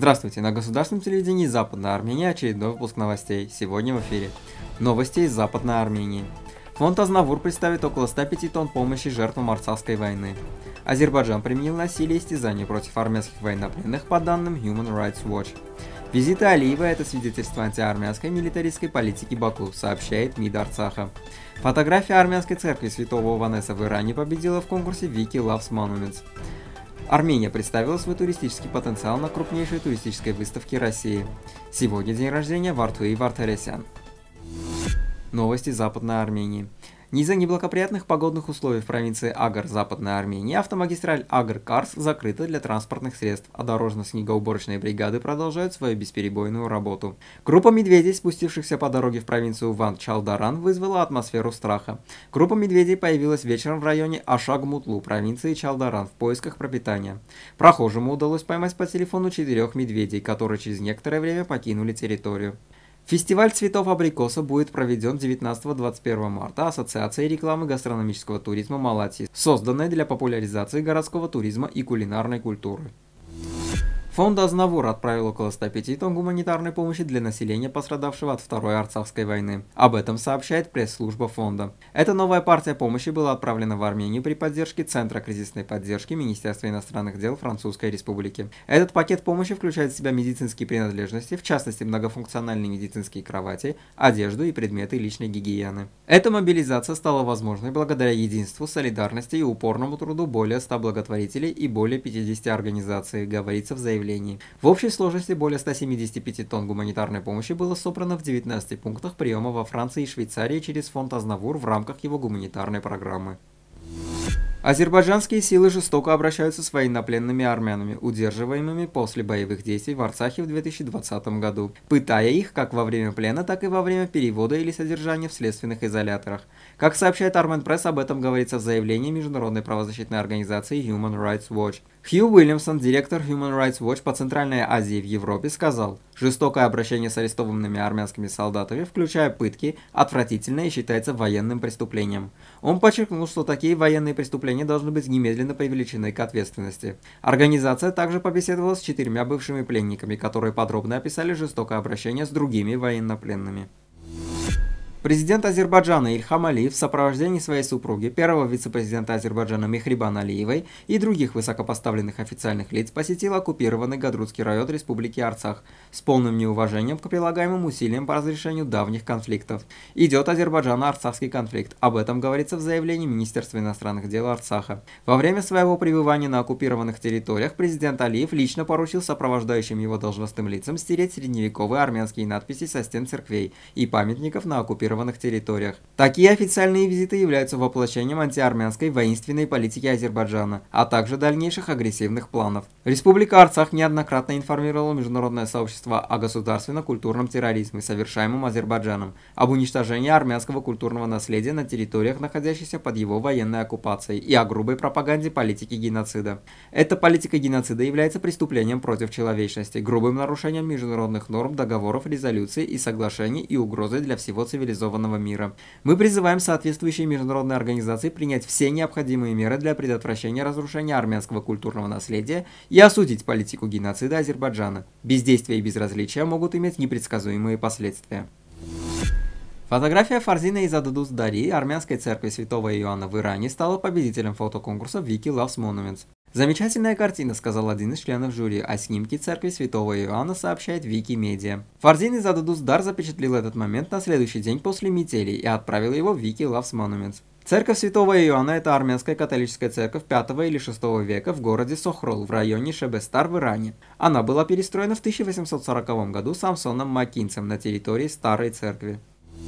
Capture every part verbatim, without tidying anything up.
Здравствуйте, на государственном телевидении Западной Армении очередной выпуск новостей. Сегодня в эфире. Новости из Западной Армении. Фонд Азнавур представит около ста пяти тонн помощи жертвам арцахской войны. Азербайджан применил насилие и истязания против армянских военнопленных по данным Human Rights Watch. Визит Алиева – это свидетельство антиармянской милитаристской политики Баку, сообщает МИД Арцаха. Фотография армянской церкви святого Ованеса в Иране победила в конкурсе Wiki Loves Monuments. Армения представила свой туристический потенциал на крупнейшей туристической выставке России. Сегодня день рождения Вартуи Вартаресян. Новости Западной Армении. Из-за неблагоприятных погодных условий в провинции Агар Западной Армении автомагистраль Агар-Карс закрыта для транспортных средств, а дорожно-снегоуборочные бригады продолжают свою бесперебойную работу. Группа медведей, спустившихся по дороге в провинцию Ван-Чалдаран, вызвала атмосферу страха. Группа медведей появилась вечером в районе Ашаг-Мутлу, провинции Чалдаран, в поисках пропитания. Прохожему удалось поймать по телефону четырех медведей, которые через некоторое время покинули территорию. Фестиваль цветов абрикоса будет проведен девятнадцатого-двадцать первого марта Ассоциацией рекламы гастрономического туризма Малатьи, созданной для популяризации городского туризма и кулинарной культуры. Фонд Азнавур отправил около ста пяти тонн гуманитарной помощи для населения, пострадавшего от Второй Арцахской войны. Об этом сообщает пресс-служба фонда. Эта новая партия помощи была отправлена в Армению при поддержке Центра кризисной поддержки Министерства иностранных дел Французской Республики. Этот пакет помощи включает в себя медицинские принадлежности, в частности многофункциональные медицинские кровати, одежду и предметы личной гигиены. Эта мобилизация стала возможной благодаря единству, солидарности и упорному труду более ста благотворителей и более пятидесяти организаций, говорится в заявлении. В общей сложности более ста семидесяти пяти тонн гуманитарной помощи было собрано в девятнадцати пунктах приема во Франции и Швейцарии через фонд Азнавур в рамках его гуманитарной программы. Азербайджанские силы жестоко обращаются с военнопленными армянами, удерживаемыми после боевых действий в Арцахе в две тысячи двадцатом году, пытая их как во время плена, так и во время перевода или содержания в следственных изоляторах. Как сообщает Armen Press, об этом говорится в заявлении международной правозащитной организации Human Rights Watch. Хью Уильямсон, директор Human Rights Watch по Центральной Азии в Европе, сказал: «Жестокое обращение с арестованными армянскими солдатами, включая пытки, отвратительно и считается военным преступлением». Он подчеркнул, что такие военные преступления должны быть немедленно привлечены к ответственности. Организация также побеседовала с четырьмя бывшими пленниками, которые подробно описали жестокое обращение с другими военнопленными. Президент Азербайджана Ильхам Алиев в сопровождении своей супруги, первого вице-президента Азербайджана Мехрибан Алиевой и других высокопоставленных официальных лиц посетил оккупированный Гадрутский район Республики Арцах с полным неуважением к прилагаемым усилиям по разрешению давних конфликтов. Идет Азербайджано-арцахский конфликт, об этом говорится в заявлении Министерства иностранных дел Арцаха. Во время своего пребывания на оккупированных территориях президент Алиев лично поручил сопровождающим его должностным лицам стереть средневековые армянские надписи со стен церквей и памятников на оккупированных территориях. Такие официальные визиты являются воплощением антиармянской воинственной политики Азербайджана, а также дальнейших агрессивных планов. Республика Арцах неоднократно информировала международное сообщество о государственно-культурном терроризме, совершаемом Азербайджаном, об уничтожении армянского культурного наследия на территориях, находящихся под его военной оккупацией, и о грубой пропаганде политики геноцида. Эта политика геноцида является преступлением против человечности, грубым нарушением международных норм, договоров, резолюций и соглашений и угрозой для всего цивилизованного мира. Мы призываем соответствующие международные организации принять все необходимые меры для предотвращения разрушения армянского культурного наследия и осудить политику геноцида Азербайджана. Бездействие и безразличие могут иметь непредсказуемые последствия. Фотография Фарзина из Адудус-Дари, армянской церкви святого Иоанна в Иране, стала победителем фотоконкурса Wiki Loves Monuments. «Замечательная картина», — сказал один из членов жюри, а снимки церкви святого Иоанна сообщает Викимедиа. Фарзин из Адудус-Дар запечатлел этот момент на следующий день после метели и отправил его в Wiki Loves Monuments. Церковь святого Иоанна – это армянская католическая церковь пятого или шестого века в городе Сохрол в районе Шебестар в Иране. Она была перестроена в тысяча восемьсот сороковом году Самсоном Макинцем на территории старой церкви.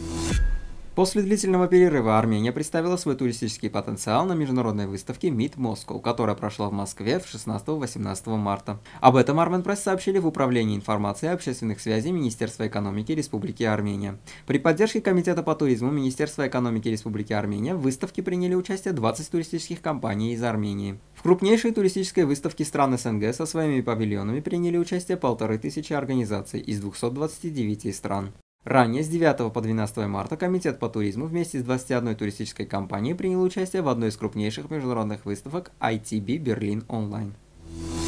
После длительного перерыва Армения представила свой туристический потенциал на международной выставке Meet Moscow, которая прошла в Москве в шестнадцатого-восемнадцатого марта. Об этом Armen Press сообщили в Управлении информации и общественных связей Министерства экономики Республики Армения. При поддержке Комитета по туризму Министерства экономики Республики Армения в выставке приняли участие двадцать туристических компаний из Армении. В крупнейшей туристической выставке стран СНГ со своими павильонами приняли участие полторы тысячи организаций из двухсот двадцати девяти стран. Ранее, с девятого по двенадцатое марта, Комитет по туризму вместе с двадцатью одной туристической компанией принял участие в одной из крупнейших международных выставок ай ти би Berlin Online.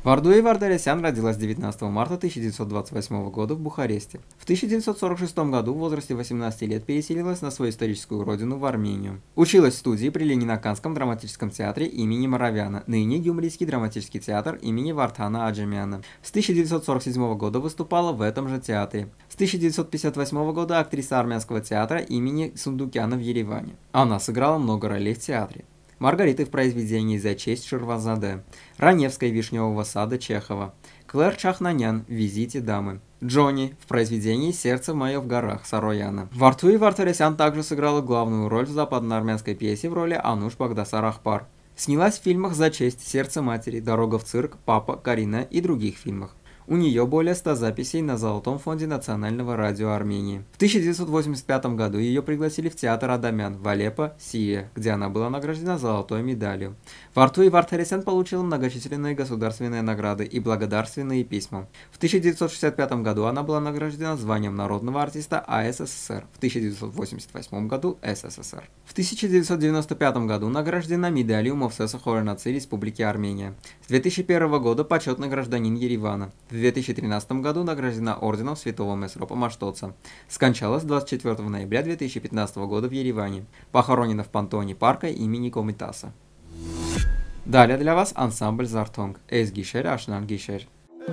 Вардуи Вардарясян родилась девятнадцатого марта тысяча девятьсот двадцать восьмого года в Бухаресте. В тысяча девятьсот сорок шестом году в возрасте восемнадцати лет переселилась на свою историческую родину в Армению. Училась в студии при Ленинаканском драматическом театре имени Моровяна, ныне Гюмрийский драматический театр имени Вартана Аджемяна. С тысяча девятьсот сорок седьмого года выступала в этом же театре. С тысяча девятьсот пятьдесят восьмого года актриса армянского театра имени Сундукяна в Ереване. Она сыграла много ролей в театре. Маргариты в произведении «За честь» Ширвазаде, Раневской «Вишневого сада» Чехова, Клэр Чахнанян в «Визите дамы», Джонни в произведении «Сердце мое в горах» Сарояна. Вартуи Вартарясян также сыграла главную роль в западноармянской пьесе в роли Ануш Багдасар Ахпар. Снялась в фильмах «За честь», «Сердце матери», «Дорога в цирк», «Папа», «Карина» и других фильмах. У нее более ста записей на Золотом фонде Национального радио Армении. В тысяча девятьсот восемьдесят пятом году ее пригласили в театр Адамян в Алеппо, Сирия, где она была награждена золотой медалью. Вартуи Вартарясян получила многочисленные государственные награды и благодарственные письма. В тысяча девятьсот шестьдесят пятом году она была награждена званием народного артиста А С С С Р, в тысяча девятьсот восемьдесят восьмом году С С С Р. В тысяча девятьсот девяносто пятом году награждена медалью Мовсеса Хоренаци Республики Армения. С две тысячи первого года почетный гражданин Еревана. В две тысячи тринадцатом году награждена орденом Святого Месропа Маштоца. Скончалась двадцать четвёртого ноября две тысячи пятнадцатого года в Ереване. Похоронена в пантеоне парка имени Комитаса. Далее для вас ансамбль Зартонг. Эс Гишер, Ашнан Гишер.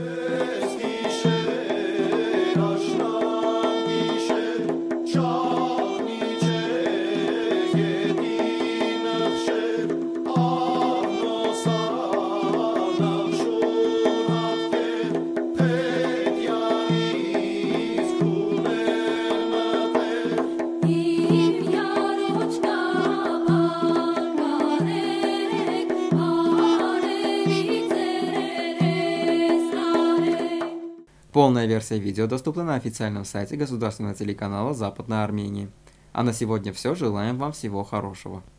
Полная версия видео доступна на официальном сайте государственного телеканала Западной Армении. А на сегодня все. Желаем вам всего хорошего.